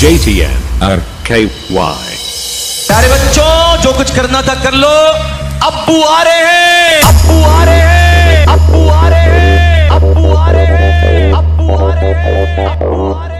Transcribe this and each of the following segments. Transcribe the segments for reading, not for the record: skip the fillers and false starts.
JTN 𝐅𝐴𝐜𝐻𝐾Y। प्यारे बच्चों, जो कुछ करना था कर लो, अब्बू आ रहे हैं, अब्बू आ रहे हैं, अब्बू आ रहे हैं, अब्बू आ रहे हैं, अब्बू आ रहे हैं, अब्बू आ रहे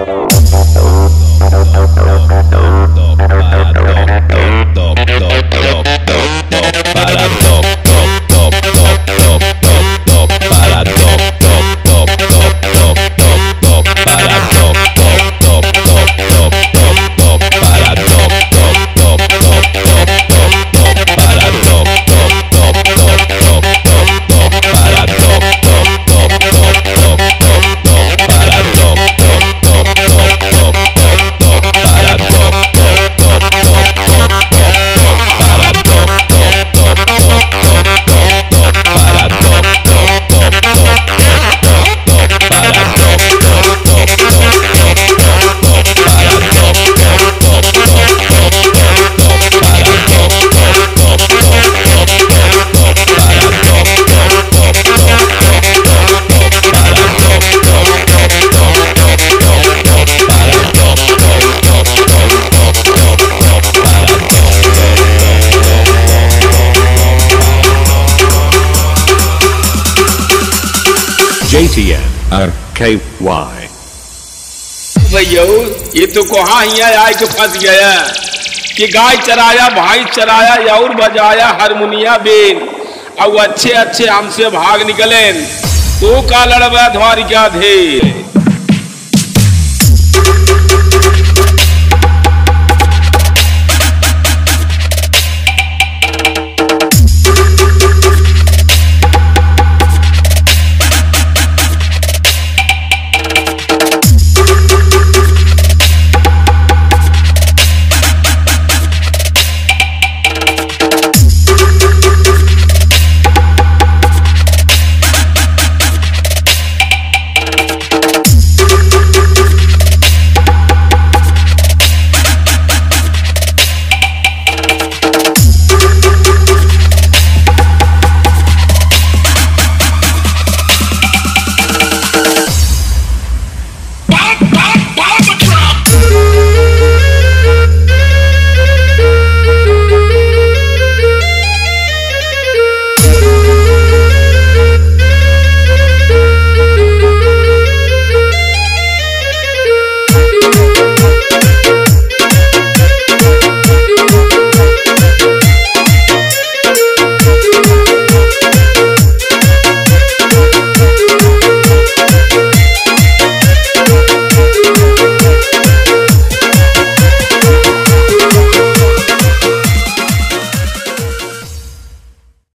JTN 𝐅𝐴𝐜𝐻𝐾Y। भैया ये तो कहाँ ही आए के फंस गया कि गाय चराया भाई चराया और बजाया हारमोनिया बेन और अच्छे अच्छे हमसे भाग निकले तो का लड़वा द्वारिका धे।